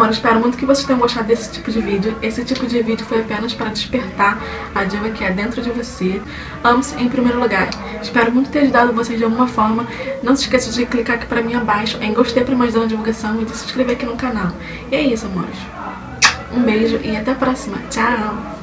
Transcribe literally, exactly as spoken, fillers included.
amor, espero muito que vocês tenham gostado desse tipo de vídeo. Esse tipo de vídeo foi apenas para despertar a diva que é dentro de você. Ame-se em primeiro lugar. Espero muito ter ajudado vocês de alguma forma. Não se esqueça de clicar aqui pra mim abaixo em gostei para me ajudar na divulgação e de se inscrever aqui no canal. E é isso, amores. Um beijo e até a próxima. Tchau!